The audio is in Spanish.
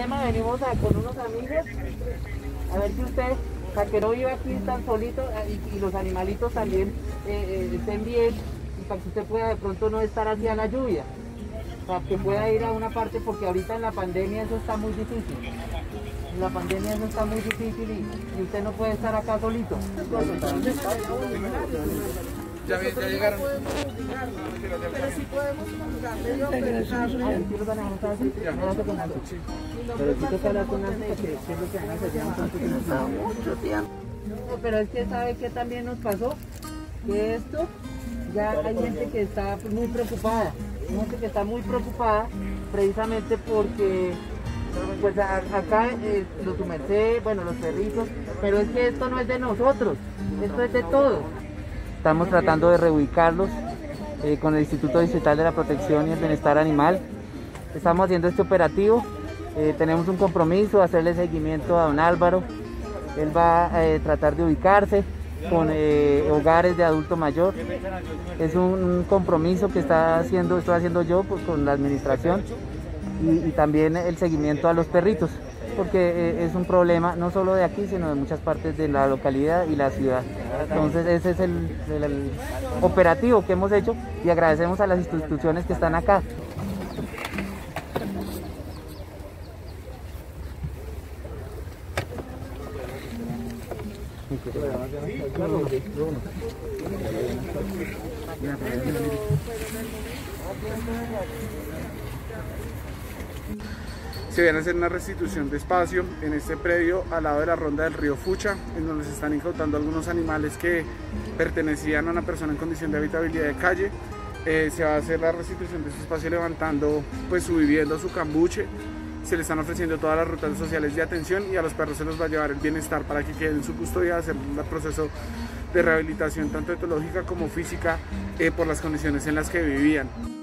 tema, venimos con unos amigos, a ver si usted, para que no viva aquí tan solito y los animalitos también estén bien, y para que usted pueda de pronto no estar hacia la lluvia, para que pueda ir a una parte, porque ahorita en la pandemia eso está muy difícil. En la pandemia eso está muy difícil y usted no puede estar acá solito. Ya llegaron. Pero sí podemos Pero sí toca hablar con alguien porque es lo que van a hacer. Pero es que sabe que también nos pasó que esto ya hay gente que está muy preocupada, precisamente porque pues acá los su merced, bueno, los perritos, pero es que esto no es de nosotros, esto es de todos. Estamos tratando de reubicarlos con el Instituto Distrital de la Protección y el Bienestar Animal. Estamos haciendo este operativo, tenemos un compromiso de hacerle seguimiento a don Álvaro. Él va a tratar de ubicarse con hogares de adulto mayor. Es un compromiso que estoy haciendo yo pues, con la administración y también el seguimiento a los perritos, porque es un problema no solo de aquí, sino de muchas partes de la localidad y la ciudad. Entonces ese es el operativo que hemos hecho y agradecemos a las instituciones que están acá. Se viene a hacer una restitución de espacio en este predio al lado de la ronda del río Fucha, en donde se están incautando algunos animales que pertenecían a una persona en condición de habitabilidad de calle. Se va a hacer la restitución de este espacio levantando pues su vivienda, su cambuche. Se le están ofreciendo todas las rutas sociales de atención y a los perros se los va a llevar el bienestar para que queden en su custodia, hacer un proceso de rehabilitación tanto etológica como física por las condiciones en las que vivían.